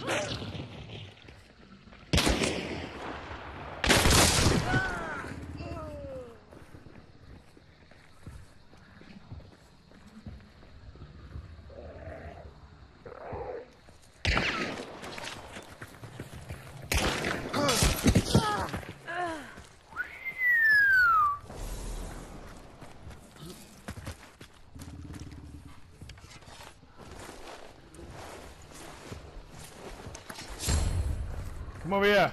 Come over here.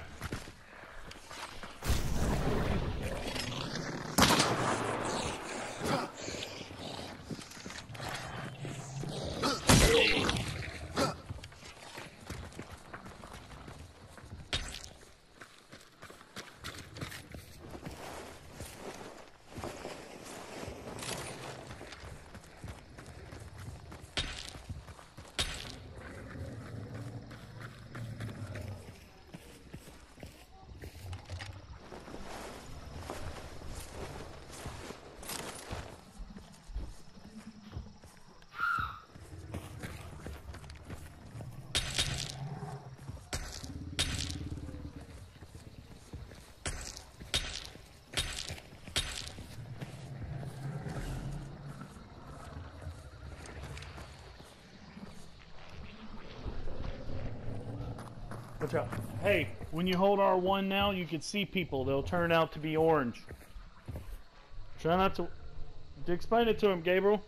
Watch out. Hey, when you hold R1 now, you can see people. They'll turn out to be orange. Try not to explain it to him, Gabriel.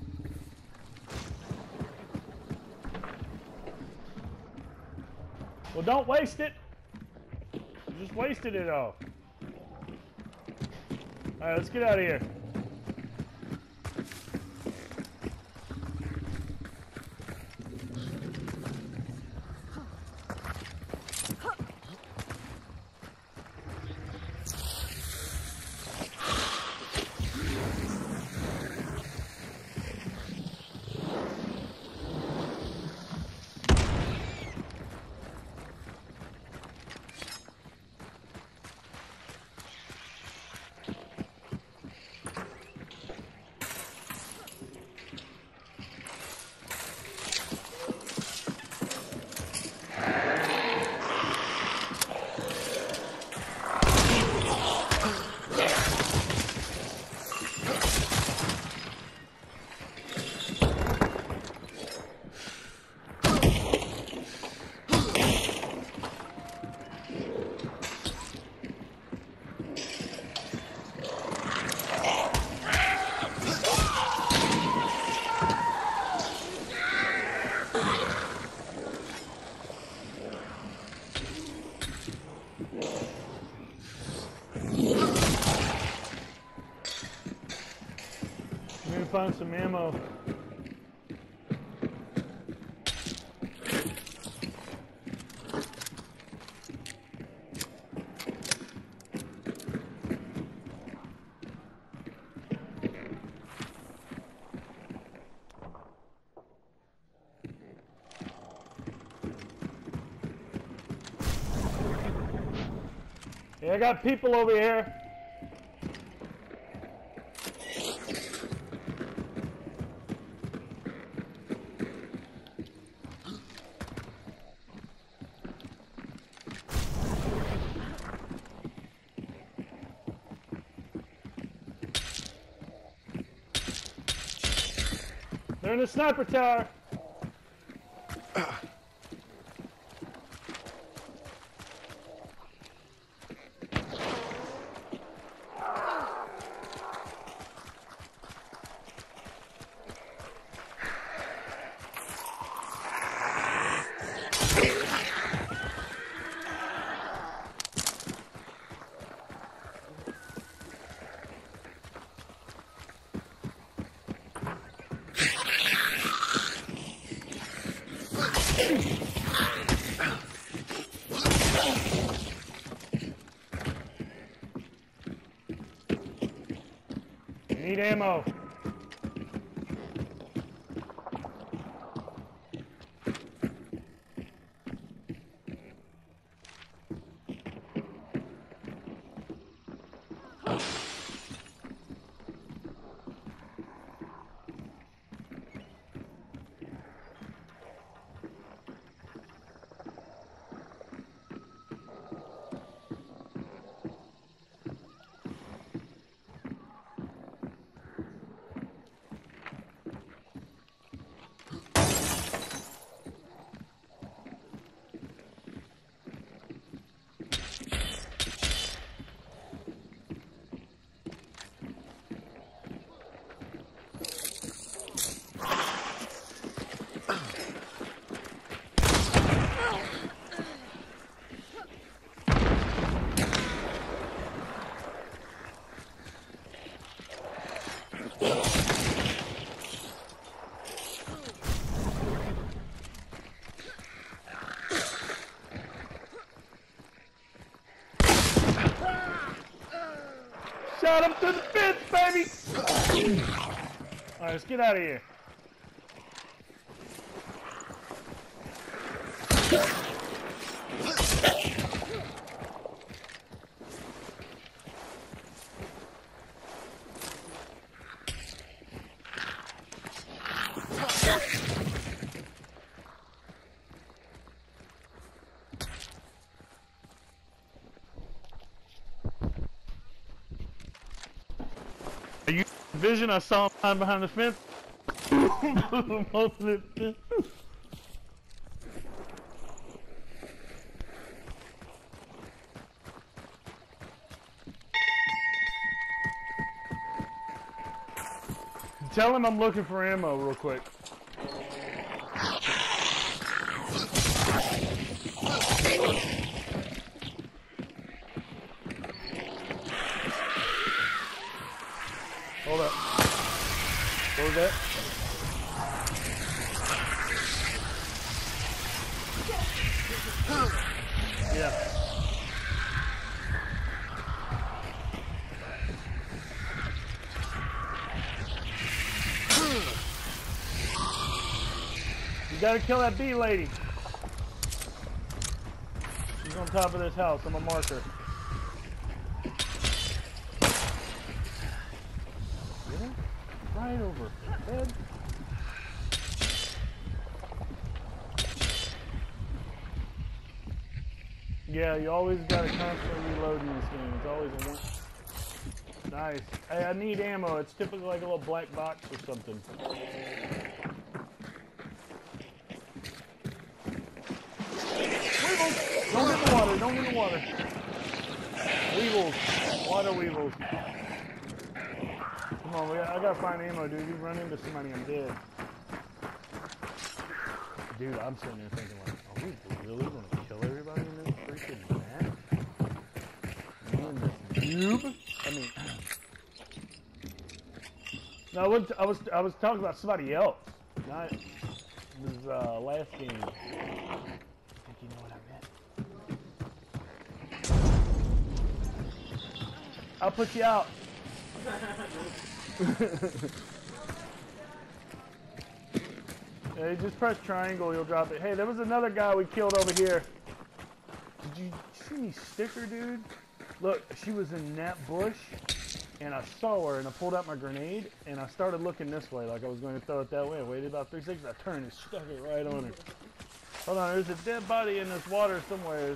Well, don't waste it. You just wasted it all. All right, let's get out of here. Find some ammo. Yeah, I got people over here. They're in the sniper tower. Need ammo. got him through the fence, baby! Alright, let's get out of here. Are you vision? I saw him behind the fence. Tell him I'm looking for ammo real quick. Hold up. What was that? Yeah. You gotta kill that bee lady. She's on top of this house. I'm gonna mark her. Right over her head. Yeah, you always gotta constantly reload in this game. It's always a one. Nice. Hey, I need ammo. It's typically like a little black box or something. Weevils! Don't get in the water. Don't get in the water. Weevils. Water weevils. Come on, I gotta find ammo, dude. You run into somebody, I'm dead. Dude, I'm sitting there thinking, like, are we really gonna kill everybody in this freaking match? Me and this noob? I mean, no, I was talking about somebody else. Not this last game. I think you know what I meant. I'll put you out. Yeah, you just press triangle, you'll drop it. Hey, there was another guy we killed over here. Did you see me stick her, dude? Look, she was in that bush, and I saw her, and I pulled out my grenade, and I started looking this way, like I was going to throw it that way. I waited about 3 seconds, I turned and stuck it right on her. Hold on, there's a dead body in this water somewhere.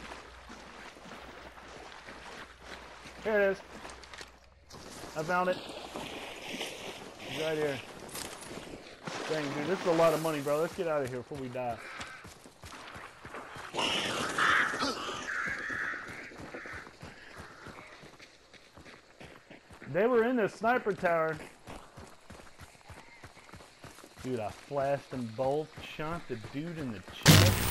Here it is. I found it. It's right here. Dang, dude, this is a lot of money, bro. Let's get out of here before we die. They were in the sniper tower. Dude, I flashed them both, shot the dude in the chest.